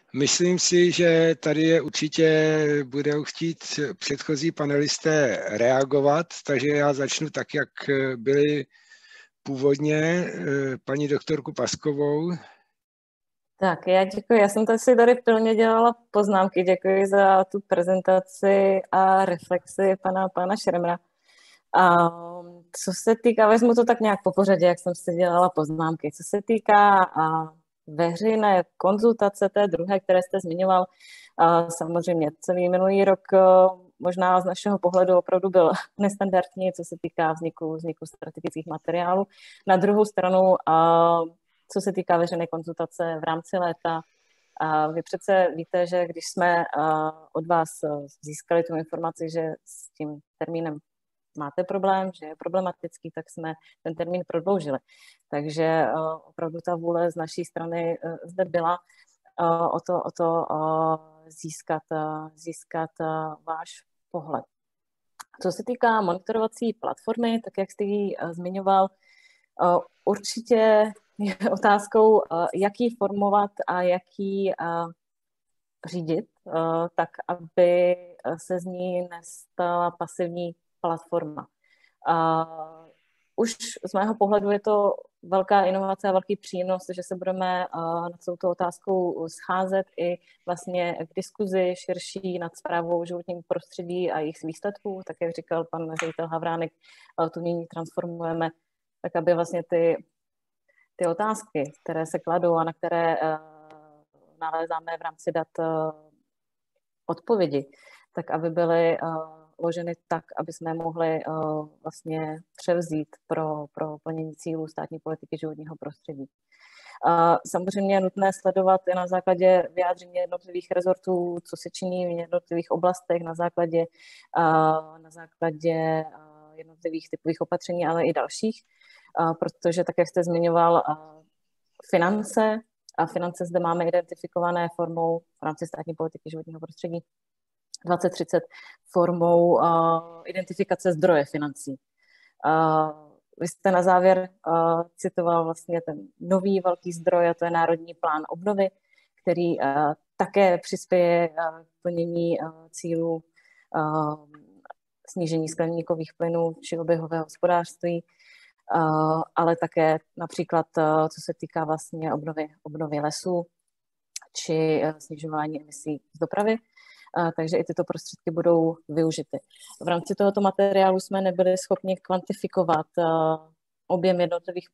Myslím si, že tady je určitě budou chtít předchozí panelisté reagovat, takže já začnu tak, jak byli původně, paní doktorku Paskovou. Tak, já děkuji. Já jsem si tady pilně dělala poznámky. Děkuji za tu prezentaci a reflexi pana Šremra. A co se týká, vezmu to tak nějak po pořadě, jak jsem si dělala poznámky. Co se týká veřejné konzultace té druhé, které jste zmiňoval, samozřejmě celý minulý rok možná z našeho pohledu opravdu byl nestandardní, co se týká vzniku strategických materiálů. Na druhou stranu, co se týká veřejné konzultace v rámci léta, vy přece víte, že když jsme od vás získali tu informaci, že s tím termínem máte problém, že je problematický, tak jsme ten termín prodloužili. Takže opravdu ta vůle z naší strany zde byla o to získat váš pohled. Co se týká monitorovací platformy, tak jak jste ji zmiňoval, určitě je otázkou, jak ji formovat a jak ji řídit, tak aby se z ní nestala pasivní platforma. Už z mého pohledu je to velká inovace a velký přínos, že se budeme nad touto otázkou scházet i vlastně k diskuzi širší nad správou životního prostředí a jejich výsledků, tak jak říkal pan ředitel Havránek, tu nyní transformujeme, tak aby vlastně ty otázky, které se kladou a na které nalézáme v rámci dat odpovědi, tak aby byly uloženy tak, aby jsme mohli vlastně převzít pro plnění cílů státní politiky životního prostředí. Samozřejmě je nutné sledovat i na základě vyjádření jednotlivých rezortů, co se činí v jednotlivých oblastech, na základě jednotlivých typových opatření, ale i dalších, protože tak, jak jste zmiňoval, finance zde máme identifikované formou v rámci státní politiky životního prostředí 2030 formou identifikace zdroje financí. Vy jste na závěr citoval vlastně ten nový velký zdroj, a to je Národní plán obnovy, který také přispěje k plnění cílů snížení skleníkových plynů či oběhového hospodářství, ale také například, co se týká vlastně obnovy lesů či snižování emisí z dopravy. Takže i tyto prostředky budou využity. V rámci tohoto materiálu jsme nebyli schopni kvantifikovat objem jednotlivých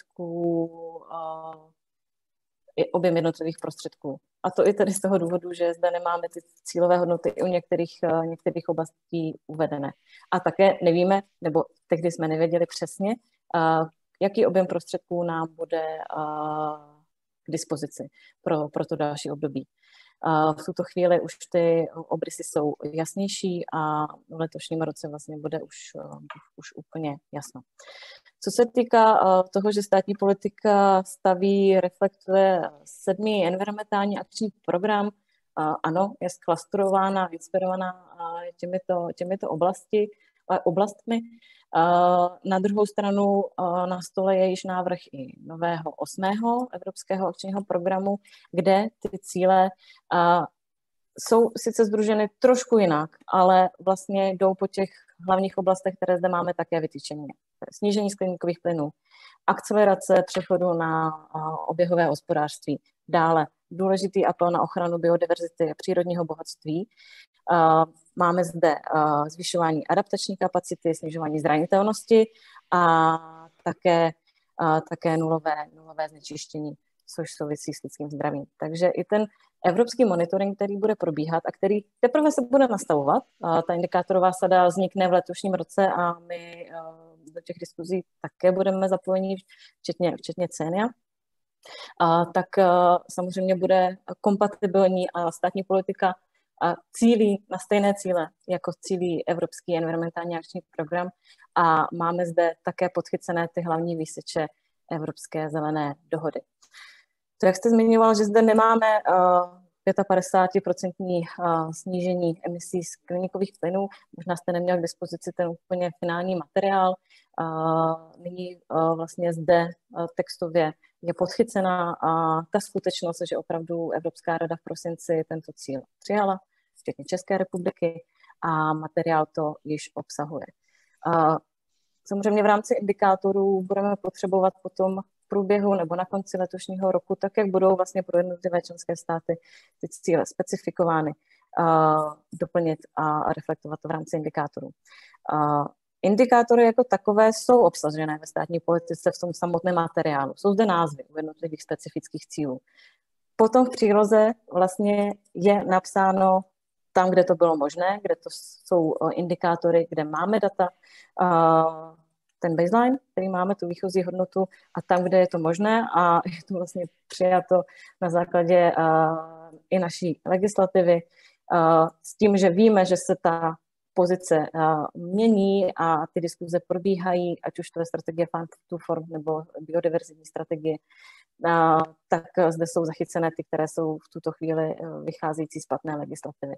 prostředků. A to i tedy z toho důvodu, že zde nemáme ty cílové hodnoty i u některých oblastí uvedené. A také nevíme, nebo tehdy jsme nevěděli přesně, jaký objem prostředků nám bude k dispozici pro to další období. V tuto chvíli už ty obrysy jsou jasnější a v letošním roce vlastně bude už úplně jasno. Co se týká toho, že státní politika reflektuje 7. environmentální akční program, ano, je sklasterována, inspirovaná těmito oblastmi. Na druhou stranu na stole je již návrh i nového 8. evropského akčního programu, kde ty cíle jsou sice sdruženy trošku jinak, ale vlastně jdou po těch hlavních oblastech, které zde máme také vytyčené. Snížení skleníkových plynů, akcelerace přechodu na oběhové hospodářství, dále důležitý apel na ochranu biodiverzity a přírodního bohatství. Máme zde zvyšování adaptační kapacity, snižování zranitelnosti a také nulové znečištění, což souvisí s lidským zdravím. Takže i ten evropský monitoring, který bude probíhat a který teprve se bude nastavovat, ta indikátorová sada vznikne v letošním roce a my do těch diskuzí také budeme zapojeni, včetně CENIA, tak samozřejmě bude kompatibilní a státní politika cílí na stejné cíle, jako cílí Evropský environmentální akční program a máme zde také podchycené ty hlavní výseče Evropské zelené dohody. To, jak jste zmiňoval, že zde nemáme 55% snížení emisí skleníkových plynů, možná jste neměl k dispozici ten úplně finální materiál. Nyní vlastně zde textově je podchycena a ta skutečnost, že opravdu Evropská rada v prosinci tento cíl přijala, včetně České republiky, a materiál to již obsahuje. Samozřejmě v rámci indikátorů budeme potřebovat potom v průběhu nebo na konci letošního roku, tak jak budou vlastně pro jednotlivé členské státy ty cíle specifikovány, doplnit a reflektovat to v rámci indikátorů. Indikátory jako takové jsou obsažené ve státní politice v tom samotném materiálu. Jsou zde názvy u jednotlivých specifických cílů. Potom v příloze vlastně je napsáno tam, kde to bylo možné, kde to jsou indikátory, kde máme data, ten baseline, který máme, tu výchozí hodnotu, a tam, kde je to možné, a je to vlastně přijato na základě i naší legislativy, s tím, že víme, že se ta pozice mění a ty diskuze probíhají, ať už to je strategie Farm to Fork nebo biodiverzitní strategie, tak zde jsou zachycené ty, které jsou v tuto chvíli vycházející z platné legislativy.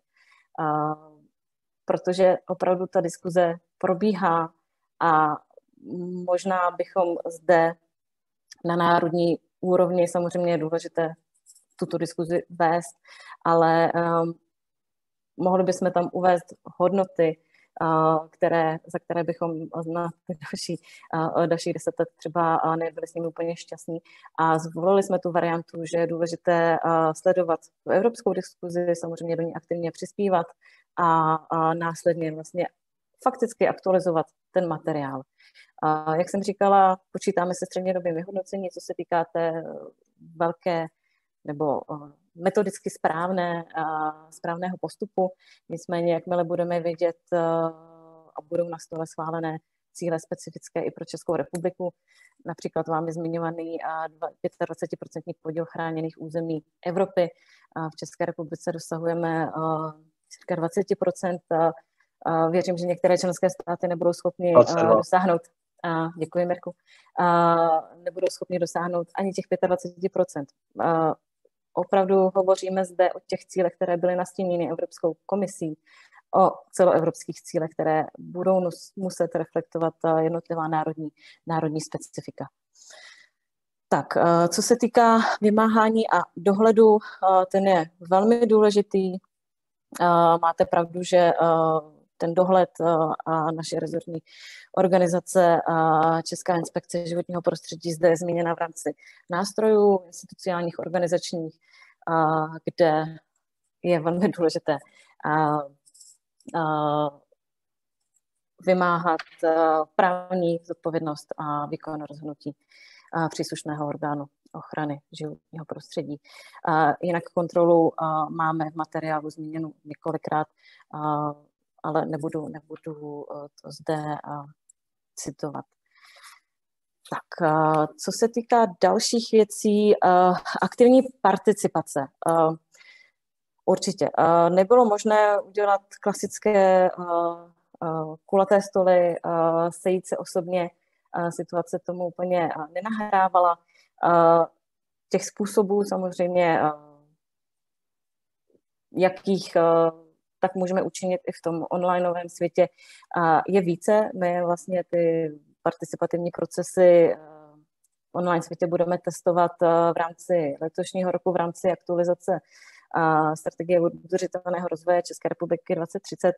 Protože opravdu ta diskuze probíhá a možná bychom zde na národní úrovni, samozřejmě je důležité tuto diskuzi vést, ale mohli bychom tam uvést hodnoty, za které bychom na ty další 10 let třeba nebyli s nimi úplně šťastní. A zvolili jsme tu variantu, že je důležité sledovat tu evropskou diskuzi, samozřejmě do ní aktivně přispívat a následně vlastně fakticky aktualizovat ten materiál. Jak jsem říkala, počítáme se střednědobým vyhodnocení, co se týká té velké nebo metodicky správného postupu. Nicméně, jakmile budeme vědět a budou na stole schválené cíle specifické i pro Českou republiku, například vámi zmiňovaný 25% podíl chráněných území Evropy. V České republice dosahujeme cirka 20%. Věřím, že některé členské státy nebudou schopni dosáhnout. Děkuji, Mirku. Nebudou schopni dosáhnout ani těch 25%. Opravdu hovoříme zde o těch cílech, které byly nastíněny Evropskou komisí, o celoevropských cílech, které budou muset reflektovat jednotlivá národní specifika. Tak, co se týká vymáhání a dohledu, ten je velmi důležitý. Máte pravdu, že ten dohled a naše rezortní organizace Česká inspekce životního prostředí zde je zmíněna v rámci nástrojů institucionálních, organizačních, kde je velmi důležité vymáhat právní zodpovědnost a výkon rozhodnutí příslušného orgánu ochrany životního prostředí. Jinak kontrolu máme v materiálu zmíněnu několikrát, ale nebudu to zde citovat. Tak, co se týká dalších věcí, aktivní participace. Určitě. Nebylo možné udělat klasické kulaté stoly, sejít se osobně, situace tomu úplně nenahrávala. Těch způsobů samozřejmě, jakých tak můžeme učinit i v tom onlineovém světě, je více. My vlastně ty participativní procesy v online světě budeme testovat v rámci letošního roku, v rámci aktualizace strategie udržitelného rozvoje České republiky 2030.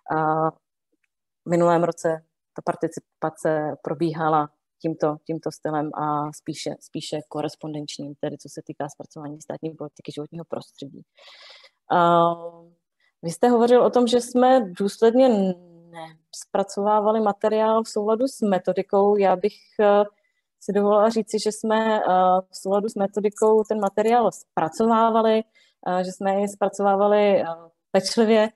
V minulém roce ta participace probíhala tímto stylem a spíše korespondenčním, tedy co se týká zpracování státní politiky životního prostředí. Vy jste hovořil o tom, že jsme důsledně zpracovávali materiál v souladu s metodikou. Já bych si dovolila říci, že jsme v souladu s metodikou ten materiál zpracovávali, že jsme ji zpracovávali pečlivě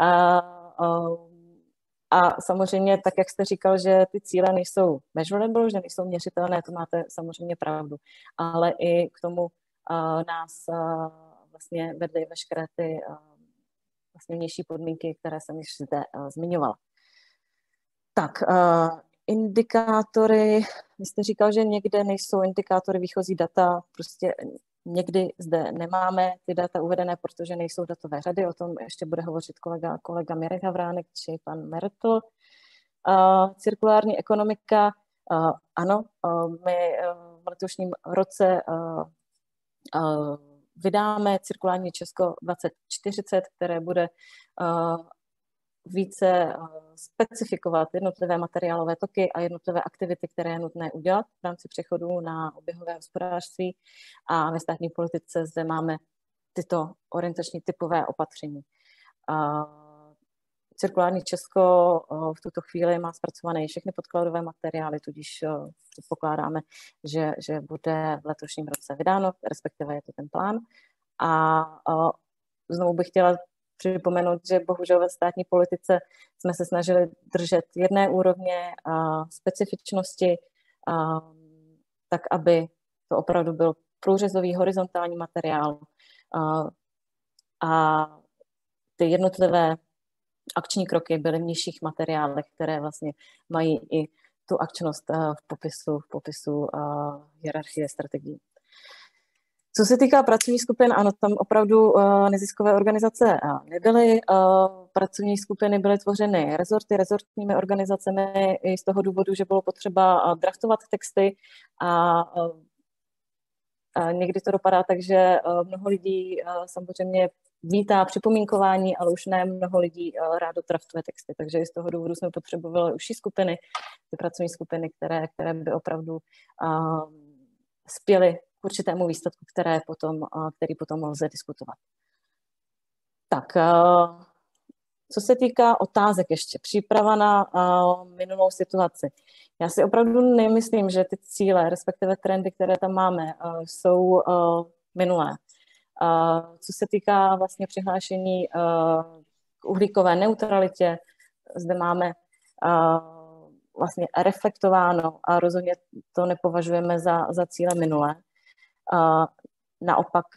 a samozřejmě, tak jak jste říkal, že ty cíle nejsou measurable, že nejsou měřitelné, to máte samozřejmě pravdu. Ale i k tomu nás vlastně vedly veškeré ty vlastně vnější podmínky, které jsem již zde zmiňovala. Tak, indikátory, vy jste říkal, že někde nejsou indikátory výchozí data, prostě někdy zde nemáme ty data uvedené, protože nejsou datové řady, o tom ještě bude hovořit kolega Mirek Havránek či pan Mertl. Cirkulární ekonomika, ano, my v letošním roce vydáme cirkulární Česko 2040, které bude více specifikovat jednotlivé materiálové toky a jednotlivé aktivity, které je nutné udělat v rámci přechodu na oběhové hospodářství. A ve státní politice zde máme tyto orientační typové opatření. Cirkulární Česko v tuto chvíli má zpracované všechny podkladové materiály, tudíž předpokládáme, že bude v letošním roce vydáno, respektive je to ten plán. A znovu bych chtěla připomenout, že bohužel ve státní politice jsme se snažili držet jedné úrovně specifičnosti, tak aby to opravdu byl průřezový horizontální materiál a ty jednotlivé akční kroky byly v nižších materiálech, které vlastně mají i tu akčnost v popisu hierarchie strategií. Co se týká pracovních skupin, ano, tam opravdu neziskové organizace nebyly. Pracovní skupiny byly tvořeny rezortními organizacemi i z toho důvodu, že bylo potřeba draftovat texty a někdy to dopadá tak, že mnoho lidí samozřejmě vítá připomínkování, ale už ne mnoho lidí rádo draftuje texty. Takže i z toho důvodu jsme potřebovali užší skupiny, ty pracovní skupiny, které by opravdu spěly k určitému výsledku, který potom lze diskutovat. Tak, co se týká otázek ještě, příprava na minulou situaci. Já si opravdu nemyslím, že ty cíle, respektive trendy, které tam máme, jsou minulé. Co se týká vlastně přihlášení k uhlíkové neutralitě, zde máme vlastně reflektováno a rozhodně to nepovažujeme za cíle minulé. Naopak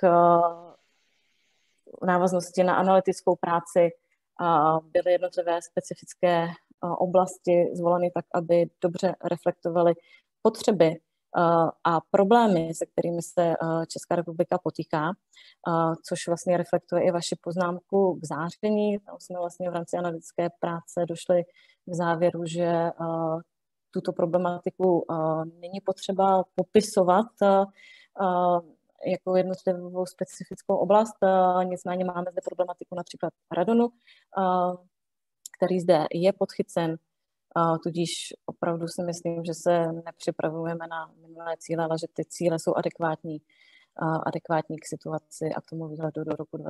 v návaznosti na analytickou práci byly jednotlivé specifické oblasti zvoleny tak, aby dobře reflektovaly potřeby a problémy, se kterými se Česká republika potýká, což vlastně reflektuje i vaši poznámku k záření. Tam jsme vlastně v rámci analytické práce došli k závěru, že tuto problematiku není potřeba popisovat jako jednotlivou specifickou oblast. Nicméně máme zde problematiku například radonu, který zde je podchycen, tudíž opravdu si myslím, že se nepřipravujeme na minulé cíle, ale že ty cíle jsou adekvátní k situaci a k tomu výhledu do roku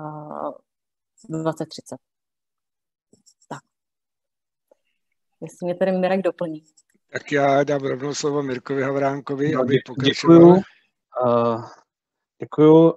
2030. Tak. Jestli mě tady Mirek doplní. Tak já dám rovnou slovo Mirkovi Havránkovi, aby pokračoval. Děkuju.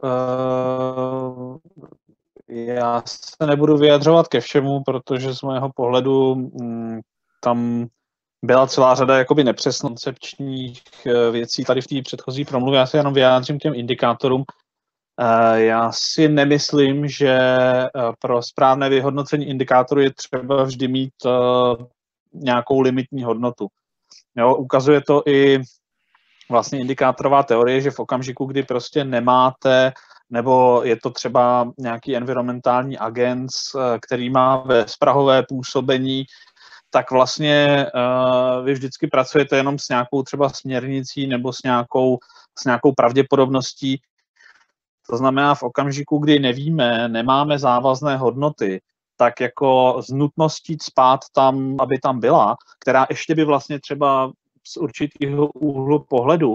Já se nebudu vyjadřovat ke všemu, protože z mého pohledu tam byla celá řada jakoby nepřesnokoncepčních věcí tady v té předchozí promluvě. Já se jenom vyjádřím k těm indikátorům. Já si nemyslím, že pro správné vyhodnocení indikátoru je třeba vždy mít nějakou limitní hodnotu. Jo, ukazuje to i vlastně indikátorová teorie, že v okamžiku, kdy prostě nemáte, nebo je to třeba nějaký environmentální agent, který má bezprahové působení, tak vlastně vy vždycky pracujete jenom s nějakou třeba směrnicí nebo s nějakou pravděpodobností. To znamená, v okamžiku, kdy nevíme, nemáme závazné hodnoty, tak jako z nutností cpát tam, aby tam byla, která ještě by vlastně třeba z určitého úhlu pohledu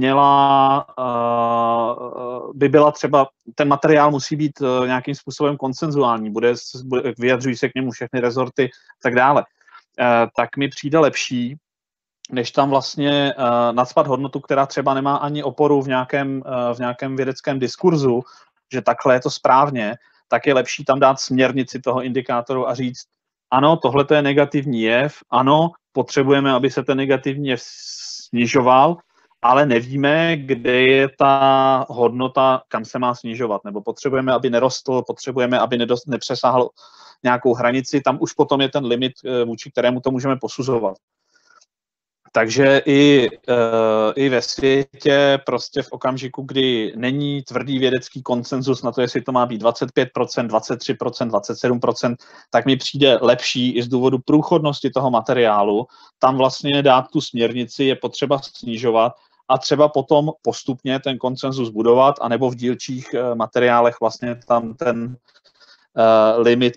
by byla třeba, ten materiál musí být nějakým způsobem konsenzuální, vyjadřují se k němu všechny rezorty a tak dále. Tak mi přijde lepší, než tam vlastně nacpat hodnotu, která třeba nemá ani oporu v nějakém vědeckém diskurzu, že takhle je to správně, tak je lepší tam dát směrnici toho indikátoru a říct, ano, tohle je negativní jev, ano, potřebujeme, aby se ten negativní jev snižoval, ale nevíme, kde je ta hodnota, kam se má snižovat, nebo potřebujeme, aby nerostl, potřebujeme, aby nepřesáhl nějakou hranici, tam už potom je ten limit, vůči kterému to můžeme posuzovat. Takže i ve světě prostě v okamžiku, kdy není tvrdý vědecký konsenzus na to, jestli to má být 25%, 23%, 27%, tak mi přijde lepší i z důvodu průchodnosti toho materiálu tam vlastně dát tu směrnici, je potřeba snižovat a třeba potom postupně ten konsenzus budovat, anebo v dílčích materiálech vlastně tam ten limit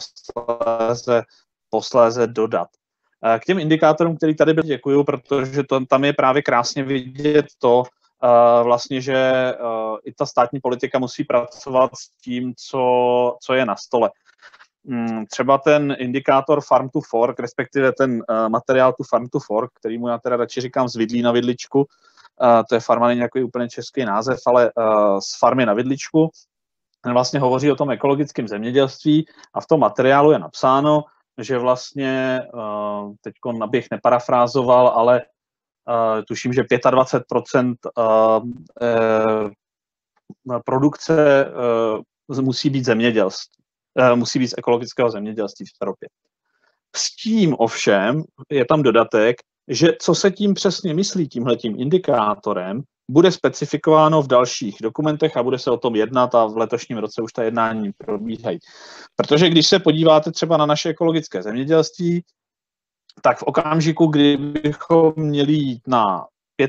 posléze dodat. K těm indikátorům, který tady byl, děkuju, protože tam je právě krásně vidět to, vlastně, že i ta státní politika musí pracovat s tím, co je na stole. Třeba ten indikátor Farm to Fork, respektive ten materiál to Farm to Fork, kterýmu já teda radši říkám z vidlí na vidličku, to je farma, není nějaký úplně český název, ale z farmy na vidličku, ten vlastně hovoří o tom ekologickém zemědělství a v tom materiálu je napsáno, že vlastně, teď abych neparafrázoval, ale tuším, že 25% produkce musí být zemědělství. Musí být z ekologického zemědělství v Evropě. S tím ovšem je tam dodatek, že co se tím přesně myslí tímhletím indikátorem, bude specifikováno v dalších dokumentech a bude se o tom jednat a v letošním roce už ta jednání probíhají. Protože když se podíváte třeba na naše ekologické zemědělství, tak v okamžiku, kdybychom měli jít na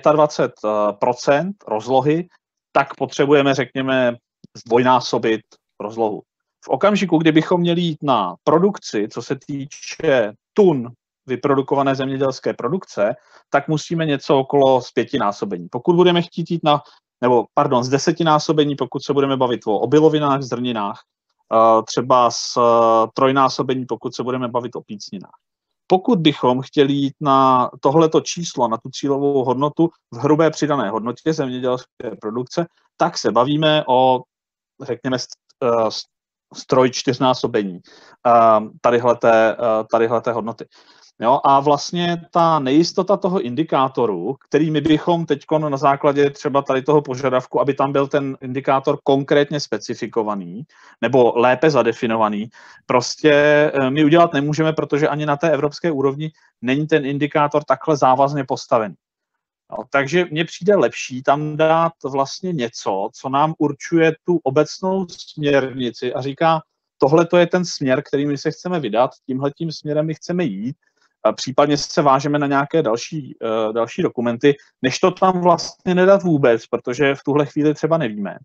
25% rozlohy, tak potřebujeme, řekněme, zdvojnásobit rozlohu. V okamžiku, kdybychom měli jít na produkci, co se týče tun vyprodukované zemědělské produkce, tak musíme něco okolo z 5násobení. Pokud budeme chtít jít z 10násobení, pokud se budeme bavit o obilovinách, zrninách, třeba z 3násobení, pokud se budeme bavit o pícninách. Pokud bychom chtěli jít na tohleto číslo, na tu cílovou hodnotu v hrubé přidané hodnotě zemědělské produkce, tak se bavíme o, řekněme, stroj 4násobení tadyhleté hodnoty. Jo, a vlastně ta nejistota toho indikátoru, který my bychom teď na základě třeba tady toho požadavku, aby tam byl ten indikátor konkrétně specifikovaný nebo lépe zadefinovaný, prostě my udělat nemůžeme, protože ani na té evropské úrovni není ten indikátor takhle závazně postavený. No, takže mně přijde lepší tam dát vlastně něco, co nám určuje tu obecnou směrnici a říká, tohle to je ten směr, který my se chceme vydat, tímhletím směrem my chceme jít, a případně se vážeme na nějaké další dokumenty, než to tam vlastně nedat vůbec, protože v tuhle chvíli třeba nevíme.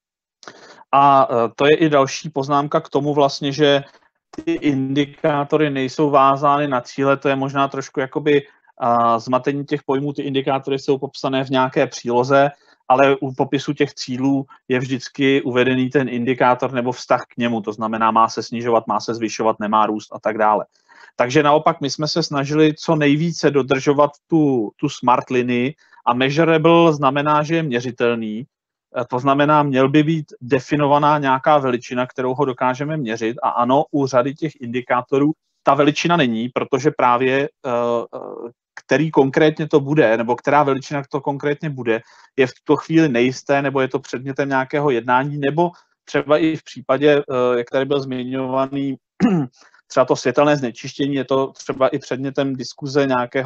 A to je i další poznámka k tomu vlastně, že ty indikátory nejsou vázány na cíle, to je možná trošku jakoby zmatení těch pojmů, ty indikátory jsou popsané v nějaké příloze, ale u popisu těch cílů je vždycky uvedený ten indikátor nebo vztah k němu, to znamená, má se snižovat, má se zvyšovat, nemá růst a tak dále. Takže naopak my jsme se snažili co nejvíce dodržovat tu smart linii a measurable znamená, že je měřitelný, to znamená, měl by být definovaná nějaká veličina, kterou ho dokážeme měřit a ano, u řady těch indikátorů ta veličina není, protože právě který konkrétně to bude, nebo která veličina to konkrétně bude, je v tuto chvíli nejisté, nebo je to předmětem nějakého jednání, nebo třeba i v případě, jak tady byl zmiňovaný, třeba to světelné znečištění, je to třeba i předmětem diskuze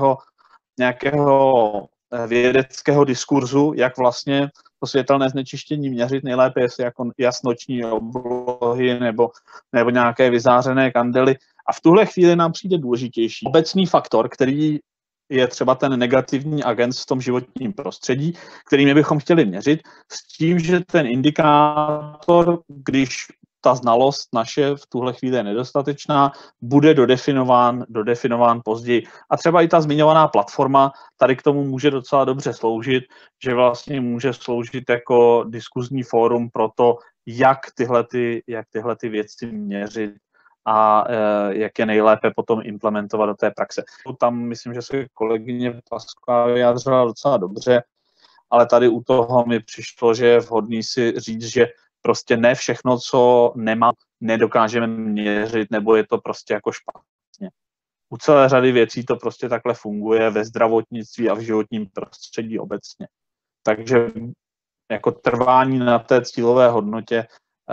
nějakého vědeckého diskurzu, jak vlastně to světelné znečištění měřit nejlépe, jestli jako jasnoční oblohy nebo nějaké vyzářené kandely. A v tuhle chvíli nám přijde důležitější obecný faktor, který je třeba ten negativní agent v tom životním prostředí, který my bychom chtěli měřit, s tím, že ten indikátor, když ta znalost naše v tuhle chvíli je nedostatečná, bude dodefinován později. A třeba i ta zmiňovaná platforma tady k tomu může docela dobře sloužit, že vlastně může sloužit jako diskuzní fórum pro to, jak tyhle věci měřit a jak je nejlépe potom implementovat do té praxe. Tam myslím, že se kolegyně Pasková vyjádřila docela dobře, ale tady u toho mi přišlo, že je vhodný si říct, že prostě ne všechno, co nemá, nedokážeme měřit, nebo je to prostě jako špatně. U celé řady věcí to prostě takhle funguje ve zdravotnictví a v životním prostředí obecně. Takže jako trvání na té cílové hodnotě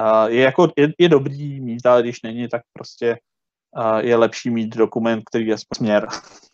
je dobrý mít, ale když není, tak prostě je lepší mít dokument, který je směr.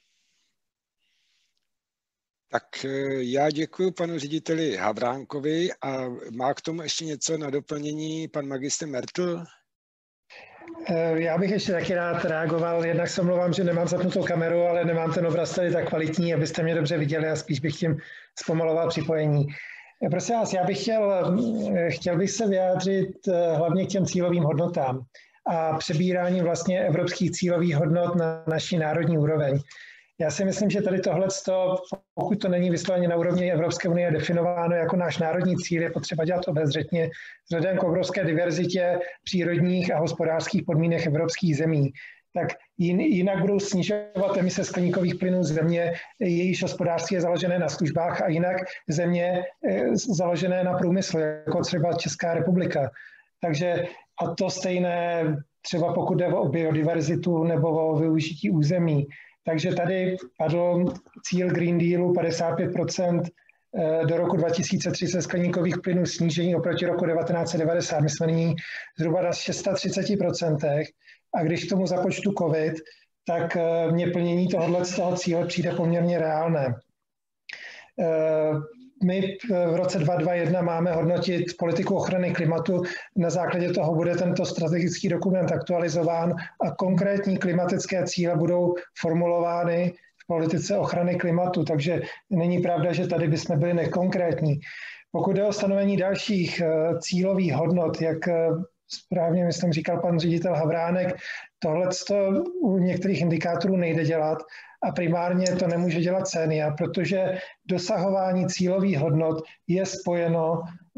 Tak já děkuji panu řediteli Havránkovi a má k tomu ještě něco na doplnění pan magistr Mertl? Já bych ještě taky rád reagoval, jednak se omlouvám, že nemám zapnutou kameru, ale nemám ten obraz tady tak kvalitní, abyste mě dobře viděli a spíš bych tím zpomaloval připojení. Prosím vás, já bych chtěl bych se vyjádřit hlavně k těm cílovým hodnotám a přebírání vlastně evropských cílových hodnot na naší národní úroveň. Já si myslím, že tady tohleto, pokud to není vysloveně na úrovni Evropské unie definováno jako náš národní cíl, je potřeba dělat obezřetně vzhledem k obrovské diverzitě přírodních a hospodářských podmínek evropských zemí. Tak jinak budou snižovat emise skleníkových plynů země, jejíž hospodářství je založené na službách, a jinak země založené na průmyslu, jako třeba Česká republika. Takže a to stejné třeba pokud jde o biodiverzitu nebo o využití území. Takže tady padl cíl Green Dealu 55% do roku 2030 skleníkových plynů snížení oproti roku 1990. My jsme nyní zhruba na 630%. A když k tomu započtu COVID, tak mně plnění tohoto cíle přijde poměrně reálné. My v roce 2021 máme hodnotit politiku ochrany klimatu. Na základě toho bude tento strategický dokument aktualizován a konkrétní klimatické cíle budou formulovány v politice ochrany klimatu. Takže není pravda, že tady bychom byli nekonkrétní. Pokud jde o stanovení dalších cílových hodnot, jak správně, myslím, říkal pan ředitel Havránek, tohle u některých indikátorů nejde dělat a primárně to nemůže dělat CENIA, protože dosahování cílových hodnot je spojeno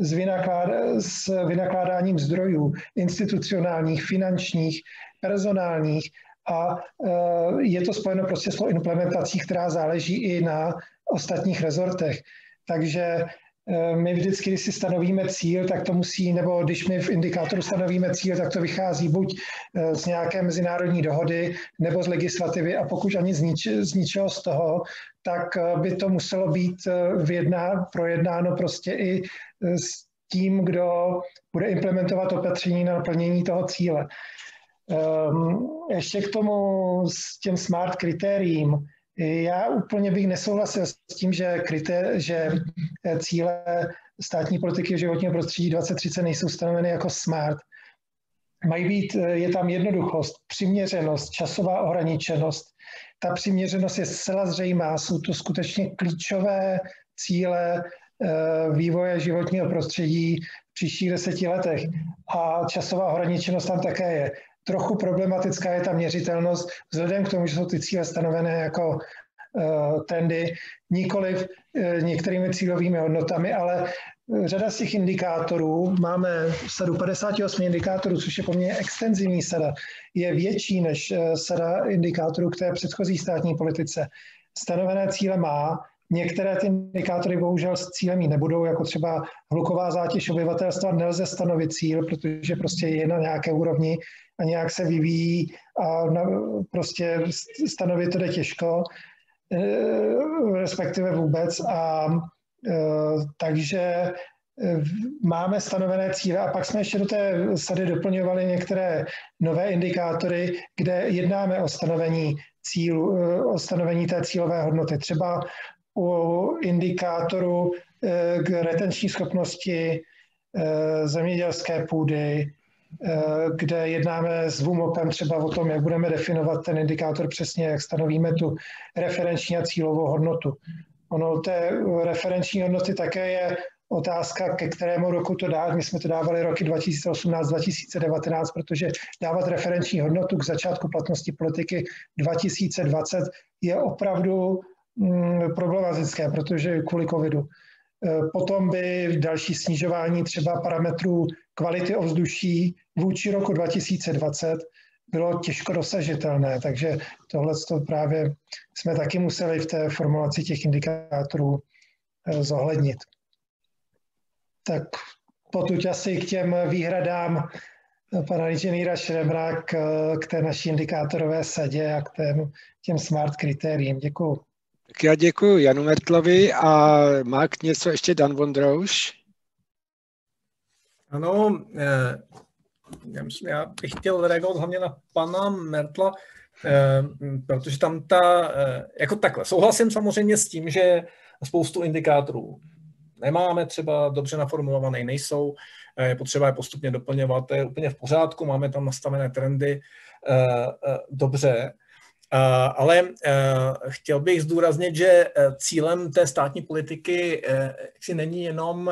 s vynakládáním zdrojů institucionálních, finančních, personálních a je to spojeno prostě s implementací, která záleží i na ostatních rezortech. Takže my vždycky, když si stanovíme cíl, tak to musí, nebo když my v indikátoru stanovíme cíl, tak to vychází buď z nějaké mezinárodní dohody, nebo z legislativy, a pokud ani z ničeho z toho, tak by to muselo být projednáno prostě i s tím, kdo bude implementovat opatření na naplnění toho cíle. Ještě k tomu, s těm smart kritériím. Já úplně bych nesouhlasil s tím, že cíle státní politiky životního prostředí 2030 nejsou stanoveny jako smart. Je tam jednoduchost, přiměřenost, časová ohraničenost. Ta přiměřenost je zcela zřejmá, jsou to skutečně klíčové cíle vývoje životního prostředí v příštích 10 letech. A časová ohraničenost tam také je. Trochu problematická je ta měřitelnost, vzhledem k tomu, že jsou ty cíle stanovené jako trendy, nikoliv některými cílovými hodnotami, ale řada z těch indikátorů, máme sadu 58 indikátorů, což je poměrně extenzivní sada, je větší než sada indikátorů k té předchozí státní politice. Stanovené cíle má, některé ty indikátory bohužel s cílem jí nebudou, jako třeba hluková zátěž obyvatelstva nelze stanovit cíl, protože prostě je na nějaké úrovni a nějak se vyvíjí a prostě stanovit to jde těžko, respektive vůbec. Takže máme stanovené cíle a pak jsme ještě do té sady doplňovali některé nové indikátory, kde jednáme o stanovení cílu, o stanovení té cílové hodnoty. Třeba u indikátoru k retenční schopnosti zemědělské půdy, kde jednáme s VUMOPem třeba o tom, jak budeme definovat ten indikátor přesně, jak stanovíme tu referenční a cílovou hodnotu. Ono té referenční hodnoty také je otázka, ke kterému roku to dát. My jsme to dávali roky 2018-2019, protože dávat referenční hodnotu k začátku platnosti politiky 2020 je opravdu problematické, protože kvůli covidu. Potom by další snižování třeba parametrů kvality ovzduší vůči roku 2020 bylo těžko dosažitelné, takže tohle právě jsme taky museli v té formulaci těch indikátorů zohlednit. Tak potud asi k těm výhradám pana inženýra Šrebra k té naší indikátorové sadě a k těm smart kritériím. Děkuju. Tak já děkuji Janu Mertlovi a má něco ještě Dan Vondrouš? Ano, já bych chtěl reagovat hlavně na pana Mertla, protože tam jako takhle, souhlasím samozřejmě s tím, že spoustu indikátorů nemáme, třeba dobře naformulované nejsou, je potřeba je postupně doplňovat, to je úplně v pořádku, máme tam nastavené trendy, dobře, Ale chtěl bych zdůraznit, že cílem té státní politiky není jenom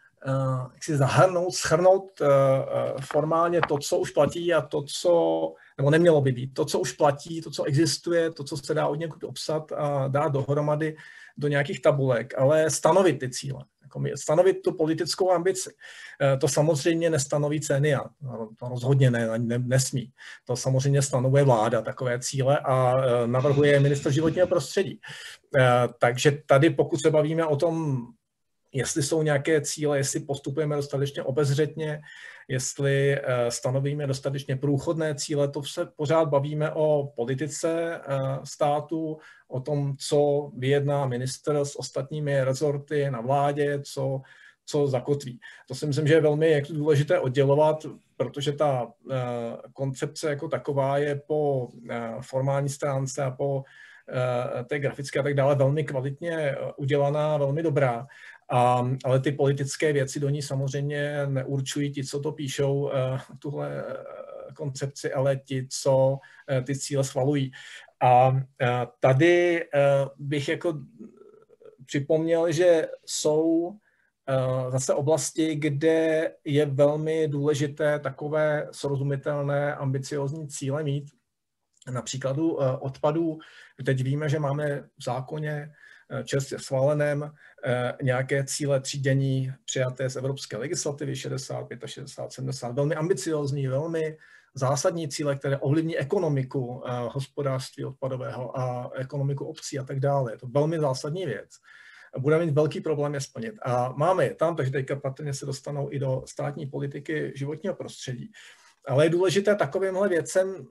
shrnout formálně to, co už platí a to, co, nebo nemělo by být, to, co už platí, to, co existuje, to, co se dá od někud obsat a dát dohromady do nějakých tabulek, ale stanovit ty cíle. Stanovit tu politickou ambici. To samozřejmě nestanoví CENIA, to rozhodně nesmí. To samozřejmě stanovuje vláda takové cíle a navrhuje ministr životního prostředí. Takže tady, pokud se bavíme o tom, jestli jsou nějaké cíle, jestli postupujeme dostatečně obezřetně, jestli stanovíme dostatečně průchodné cíle, to se pořád bavíme o politice státu, o tom, co vyjedná ministr s ostatními rezorty na vládě, co zakotví. To si myslím, že je velmi důležité oddělovat, protože ta koncepce jako taková je po formální stránce a po té grafické a tak dále velmi kvalitně udělaná, velmi dobrá. Ale ty politické věci do ní samozřejmě neurčují ti, co to píšou, tuhle koncepci, ale ti, co ty cíle schvalují. A tady bych jako připomněl, že jsou zase oblasti, kde je velmi důležité takové srozumitelné, ambiciozní cíle mít. Na příkladu odpadů, teď víme, že máme v zákoně čerstvě schváleném nějaké cíle třídění přijaté z evropské legislativy 65 a 60, 70. Velmi ambiciózní, velmi zásadní cíle, které ovlivní ekonomiku hospodářství odpadového a ekonomiku obcí a tak dále. Je to velmi zásadní věc. Budeme mít velký problém je splnit. A máme je tam, takže teďka patrně se dostanou i do státní politiky životního prostředí. Ale je důležité takovýmhle věcem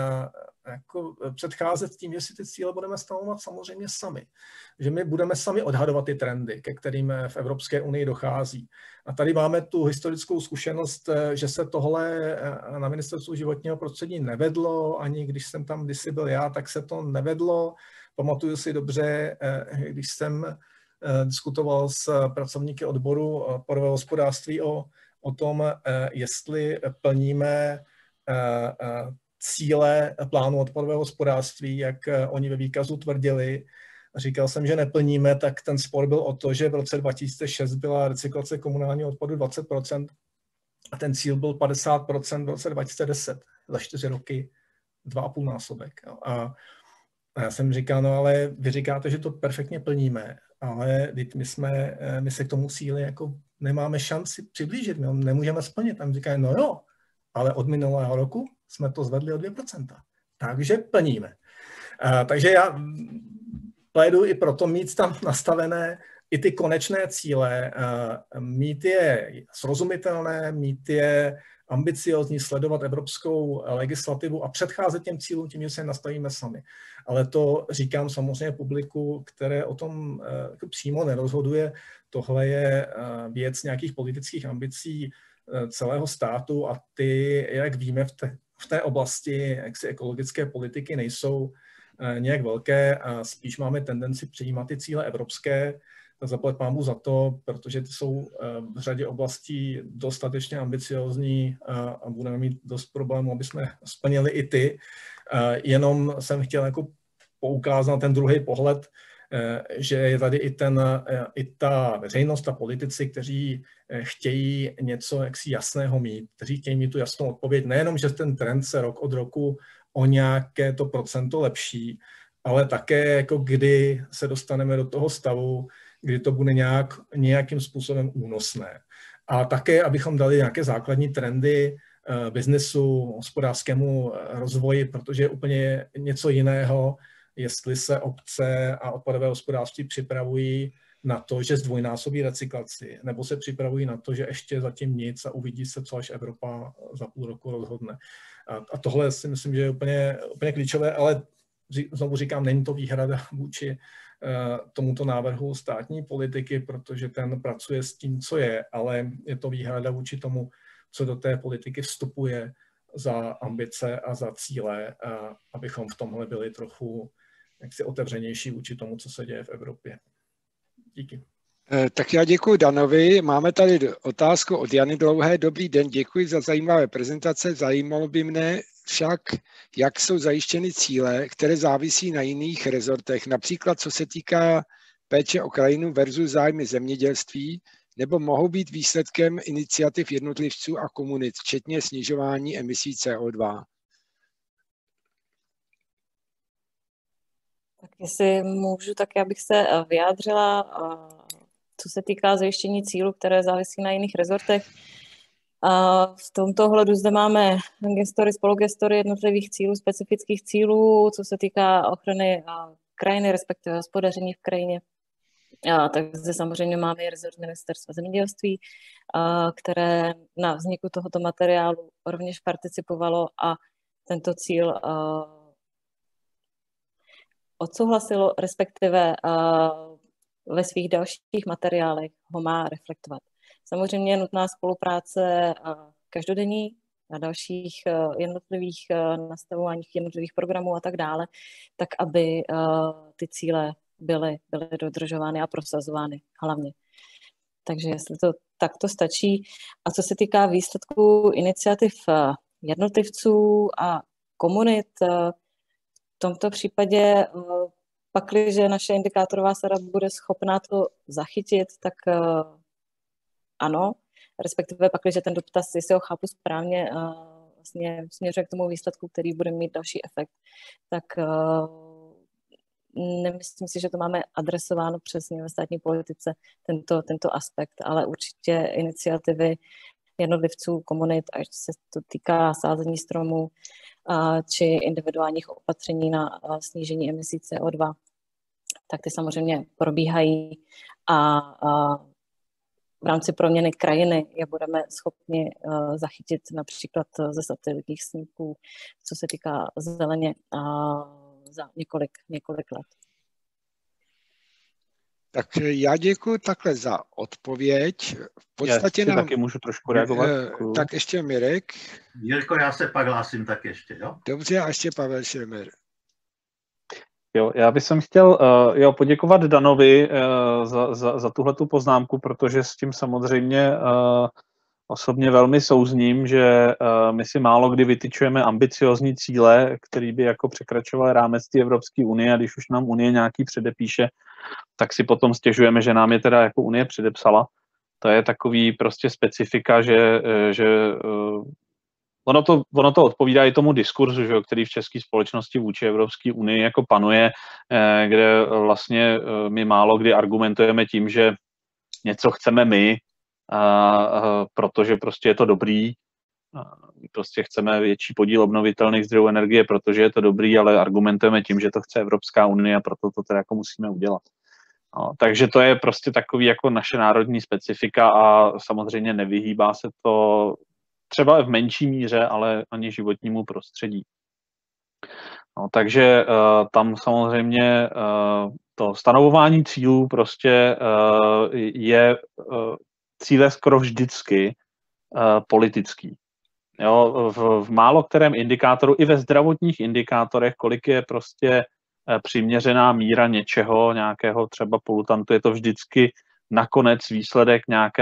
jako předcházet tím, že si ty cíle budeme stanovovat samozřejmě sami. Že my budeme sami odhadovat ty trendy, ke kterým v Evropské unii dochází. A tady máme tu historickou zkušenost, že se tohle na ministerstvu životního prostředí nevedlo, ani když jsem tam kdysi byl já, tak se to nevedlo. Pamatuju si dobře, když jsem diskutoval s pracovníky odboru odpadového hospodářství o tom, jestli plníme cíle plánu odpadového hospodářství, jak oni ve výkazu tvrdili. Říkal jsem, že neplníme, tak ten spor byl o to, že v roce 2006 byla recyklace komunálního odpadu 20% a ten cíl byl 50% v roce 2010. Za 4 roky 2,5 násobek. A já jsem říkal, no ale vy říkáte, že to perfektně plníme, ale my se k tomu cíli jako nemáme šanci přiblížit, my ho nemůžeme splnit. Tam říkají, no jo, ale od minulého roku jsme to zvedli o 2%. Takže plníme. Takže já pléduji i proto mít tam nastavené i ty konečné cíle, mít je srozumitelné, mít je ambiciózní, sledovat evropskou legislativu a předcházet těm cílům tím, že se nastavíme sami. Ale to říkám samozřejmě publiku, které o tom přímo nerozhoduje. Tohle je věc nějakých politických ambicí celého státu a ty, jak víme, v té oblasti jaksi ekologické politiky nejsou nějak velké a spíš máme tendenci přijímat ty cíle evropské. Zaplať pánbůh za to, protože ty jsou v řadě oblastí dostatečně ambiciózní a budeme mít dost problémů, aby jsme splnili i ty. Jenom jsem chtěl jako poukázat na ten druhý pohled, že je tady i ta veřejnost a politici, kteří chtějí něco jaksi jasného mít, kteří chtějí mít tu jasnou odpověď. Nejenom, že ten trend se rok od roku o nějaké to procento lepší, ale také jako kdy se dostaneme do toho stavu, kdy to bude nějakým způsobem únosné. A také, abychom dali nějaké základní trendy biznesu, hospodářskému rozvoji, protože je úplně něco jiného, jestli se obce a odpadové hospodářství připravují na to, že zdvojnásobí recyklaci, nebo se připravují na to, že ještě zatím nic a uvidí se, co až Evropa za půl roku rozhodne. A tohle si myslím, že je úplně klíčové, ale znovu říkám, není to výhrada vůči tomuto návrhu státní politiky, protože ten pracuje s tím, co je, ale je to výhrada vůči tomu, co do té politiky vstupuje za ambice a za cíle, abychom v tomhle byli trochu jaksi otevřenější vůči tomu, co se děje v Evropě. Díky. Tak já děkuji Danovi. Máme tady otázku od Jany Dlouhé. Dobrý den, děkuji za zajímavé prezentace. Zajímalo by mne, však, jak jsou zajištěny cíle, které závisí na jiných rezortech, například co se týká péče o krajinu versus zájmy zemědělství, nebo mohou být výsledkem iniciativ jednotlivců a komunit, včetně snižování emisí CO2. Tak jestli můžu, tak já bych se vyjádřila, co se týká zajištění cílů, které závisí na jiných rezortech. V tomto ohledu zde máme gestory, spolugestory jednotlivých cílů, specifických cílů, co se týká ochrany krajiny, respektive hospodaření v krajině. Tak zde samozřejmě máme i rezort Ministerstva zemědělství, které na vzniku tohoto materiálu rovněž participovalo a tento cíl odsouhlasilo, respektive ve svých dalších materiálech ho má reflektovat. Samozřejmě je nutná spolupráce každodenní na dalších jednotlivých nastavováních jednotlivých programů a tak dále, tak aby ty cíle byly dodržovány a prosazovány hlavně. Takže jestli to takto stačí. A co se týká výsledků iniciativ jednotlivců a komunit, v tomto případě pakliže naše indikátorová sada bude schopná to zachytit, tak ano, respektive pakliže ten dotaz, jestli ho chápu správně, vlastně směřuje k tomu výsledku, který bude mít další efekt, tak nemyslím si, že to máme adresováno přesně ve státní politice, tento aspekt, ale určitě iniciativy jednotlivců, komunit, až se to týká sázení stromů či individuálních opatření na snížení emisí CO2, tak ty samozřejmě probíhají a v rámci proměny krajiny je budeme schopni zachytit například ze satelitních snímků, co se týká zeleně za několik let. Tak já děkuji takhle za odpověď. V podstatě já taky můžu trošku reagovat. Tak ještě Mirek. Jirko, já se pak hlásím tak ještě, jo? Dobře, a ještě Pavel Šemer. Jo, já bych chtěl poděkovat Danovi za tuhletu poznámku, protože s tím samozřejmě osobně velmi souzním, že my si málo kdy vytyčujeme ambiciozní cíle, které by jako překračovaly rámec té Evropské unie, a když už nám Unie nějaký předepíše, tak si potom stěžujeme, že nám je teda jako Unie předepsala. To je takový prostě specifika, že ono to odpovídá i tomu diskurzu, že, který v české společnosti vůči Evropské unii jako panuje, kde vlastně my málo kdy argumentujeme tím, že něco chceme my, protože prostě je to dobrý. Prostě chceme větší podíl obnovitelných zdrojů energie, protože je to dobrý, ale argumentujeme tím, že to chce Evropská unie a proto to teda jako musíme udělat. No, takže to je prostě takový jako naše národní specifika a samozřejmě nevyhýbá se to třeba v menší míře, ale ani životnímu prostředí. No, takže tam samozřejmě to stanovování cílů prostě je cíle skoro vždycky politický. Jo, v málo kterém indikátoru, i ve zdravotních indikátorech, kolik je prostě přiměřená míra něčeho, nějakého třeba polutantu, je to vždycky nakonec výsledek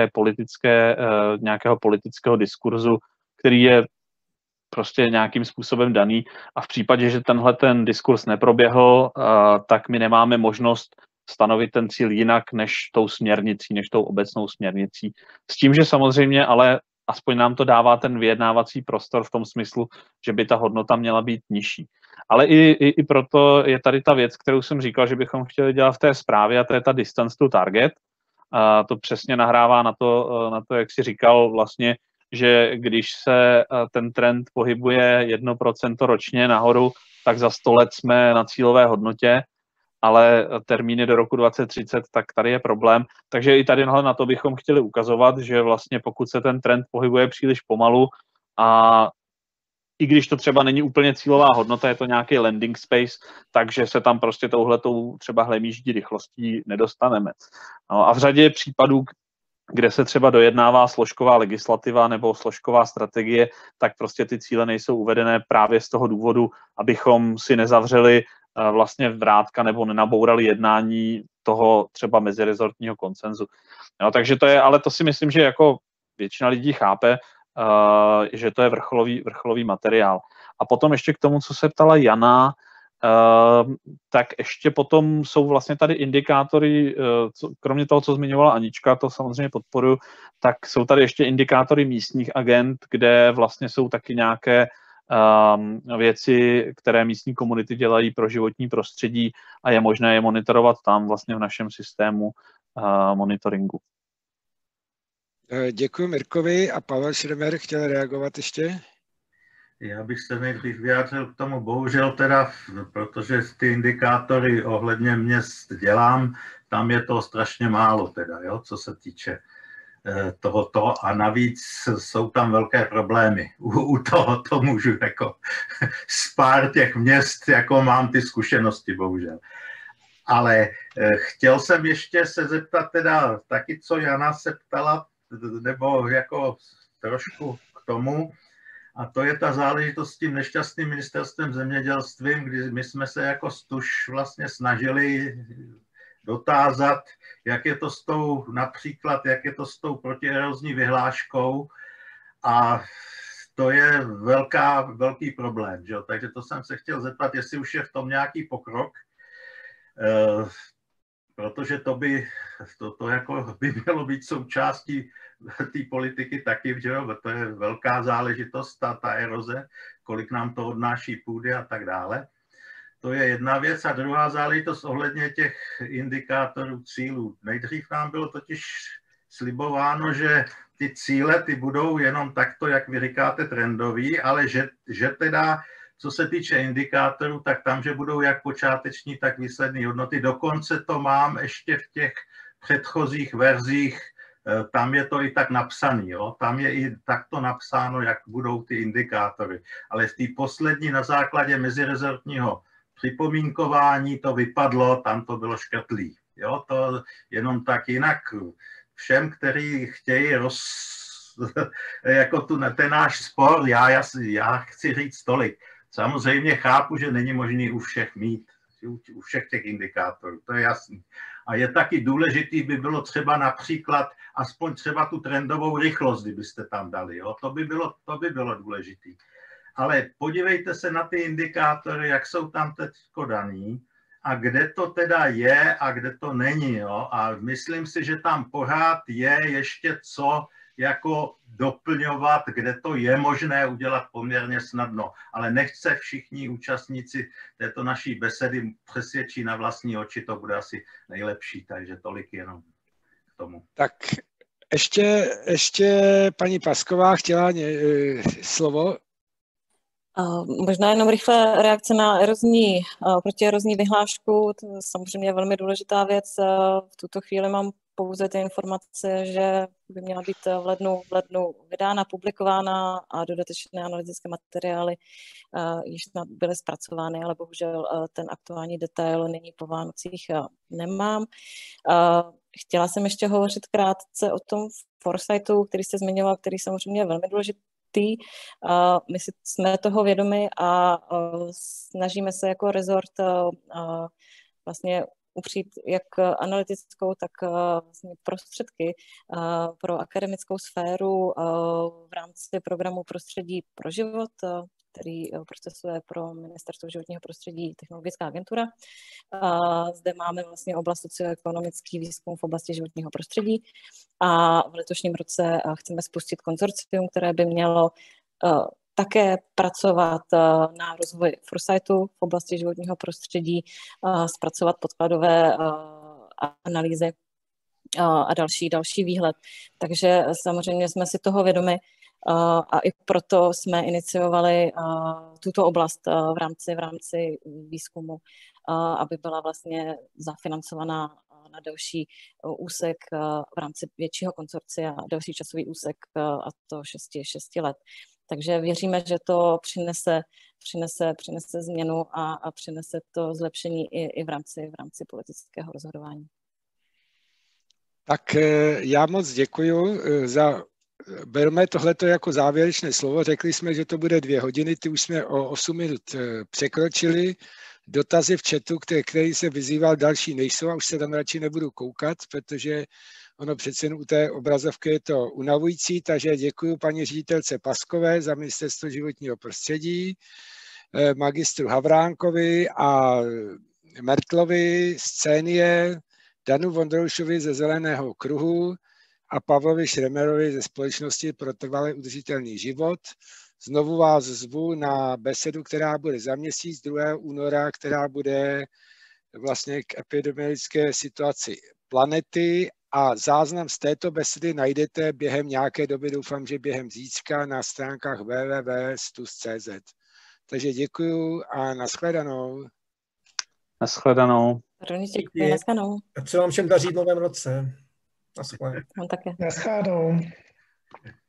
nějakého politického diskurzu, který je prostě nějakým způsobem daný, a v případě, že tenhle ten diskurs neproběhl, tak my nemáme možnost stanovit ten cíl jinak než tou směrnicí, než tou obecnou směrnicí. S tím, že samozřejmě, ale aspoň nám to dává ten vyjednávací prostor v tom smyslu, že by ta hodnota měla být nižší. Ale i proto je tady ta věc, kterou jsem říkal, že bychom chtěli dělat v té zprávě, a to je ta distance to target. To přesně nahrává na to, jak jsi říkal vlastně, že když se ten trend pohybuje 1% ročně nahoru, tak za 100 let jsme na cílové hodnotě, ale termíny do roku 2030, tak tady je problém. Takže i tady na to bychom chtěli ukazovat, že vlastně pokud se ten trend pohybuje příliš pomalu a i když to třeba není úplně cílová hodnota, je to nějaký landing space, takže se tam prostě touhletou třeba hlemýždí rychlostí nedostaneme. No a v řadě případů, kde se třeba dojednává složková legislativa nebo složková strategie, tak prostě ty cíle nejsou uvedené právě z toho důvodu, abychom si nezavřeli vlastně vrátka nebo nenabourali jednání toho třeba mezirezortního konsenzu. No, takže to je, ale to si myslím, že jako většina lidí chápe, že to je vrcholový materiál. A potom ještě k tomu, co se ptala Jana, tak ještě potom jsou vlastně tady indikátory, kromě toho, co zmiňovala Anička, to samozřejmě podporuji, tak jsou tady ještě indikátory místních agent, kde vlastně jsou taky nějaké věci, které místní komunity dělají pro životní prostředí a je možné je monitorovat tam vlastně v našem systému monitoringu. Děkuji Mirkovi a Pavel Schremer chtěl reagovat ještě. Já bych se nejdřív vyjádřil k tomu, bohužel teda, protože ty indikátory ohledně měst dělám, tam je to strašně málo teda, jo, co se týče tohoto a navíc jsou tam velké problémy. U tohoto můžu jako z pár těch měst, jako mám ty zkušenosti, bohužel. Ale chtěl jsem ještě se zeptat teda taky, co Jana se ptala, nebo jako trošku k tomu, a to je ta záležitost s tím nešťastným ministerstvem zemědělství, kdy my jsme se jako STUŽ vlastně snažili dotázat, jak je to s tou, například, jak je to s tou protierozní vyhláškou a to je velký problém, že? Takže to jsem se chtěl zeptat, jestli už je v tom nějaký pokrok, protože to by mělo být součástí té politiky taky, že jo? To je velká záležitost, ta eroze, kolik nám to odnáší půdy a tak dále. To je jedna věc. A druhá záležitost ohledně těch indikátorů cílů. Nejdřív nám bylo totiž slibováno, že ty cíle ty budou jenom takto, jak vy říkáte, trendový, ale že teda, co se týče indikátorů, tak tam, že budou jak počáteční, tak výsledné hodnoty. Dokonce to mám ještě v těch předchozích verzích, tam je to i tak napsané, jo? Tam je i takto napsáno, jak budou ty indikátory. Ale v té poslední na základě mezirezortního připomínkování to vypadlo, tam to bylo škrtlý. Jo? To jenom tak jinak všem, kteří chtějí jako ten náš spor, já chci říct tolik. Samozřejmě chápu, že není možný u všech mít, u všech těch indikátorů, to je jasný. A je taky důležitý, by bylo třeba například, aspoň třeba tu trendovou rychlost, kdybyste tam dali, jo? To by bylo důležitý. Ale podívejte se na ty indikátory, jak jsou tam teď daný a kde to teda je a kde to není. Jo? A myslím si, že tam pořád je ještě co jako doplňovat, kde to je možné udělat poměrně snadno. Ale nechť se všichni účastníci této naší besedy přesvědčí na vlastní oči, to bude asi nejlepší, takže tolik jenom k tomu. Tak ještě paní Pasková chtěla slovo. Možná jenom rychle reakce na protierozní vyhlášku, to je samozřejmě velmi důležitá věc. V tuto chvíli mám pouze ty informace, že by měla být v lednu vydána, publikována a dodatečné analytické materiály již byly zpracovány, ale bohužel ten aktuální detail nyní po Vánocích nemám. Chtěla jsem ještě hovořit krátce o tom foresightu, který jste zmiňoval, který samozřejmě je velmi důležitý. My si jsme toho vědomi a snažíme se jako rezort vlastně upřít jak analytickou, tak vlastně prostředky pro akademickou sféru v rámci programu Prostředí pro život, který procesuje pro Ministerstvo životního prostředí Technologická agentura. Zde máme vlastně oblast socioekonomický výzkum v oblasti životního prostředí a v letošním roce chceme spustit konzorcium, které by mělo také pracovat na rozvoji foresightu v oblasti životního prostředí, zpracovat podkladové analýzy a další výhled. Takže samozřejmě jsme si toho vědomi a i proto jsme iniciovali tuto oblast v rámci výzkumu, aby byla vlastně zafinancovaná na další úsek v rámci většího konsorcia, další časový úsek, a to 6 let. Takže věříme, že to přinese změnu a přinese to zlepšení i v rámci politického rozhodování. Tak já moc děkuju berme tohleto jako závěrečné slovo. Řekli jsme, že to bude 2 hodiny, ty už jsme o 8 minut překročili. Dotazy v chatu, který se vyzýval, další nejsou a už se tam radši nebudu koukat, protože ono přece jen u té obrazovky je to unavující, takže děkuji paní ředitelce Paskové za Ministerstvo životního prostředí, magistru Havránkovi a Mertlovi z Cénie, Danu Vondroušovi ze Zeleného kruhu a Pavlovi Šremerovi ze Společnosti pro trvale udržitelný život. Znovu vás zvu na besedu, která bude za měsíc, 2. února, která bude vlastně k epidemiologické situaci planety, a záznam z této besedy najdete během nějaké doby, doufám, že během zítřka, na stránkách www.stus.cz. Takže děkuju a nashledanou. Nashledanou. Rovněž děkuji, nashledanou. A co vám všem daří v novém roce. Nashledanou. Mám také. Nashledanou.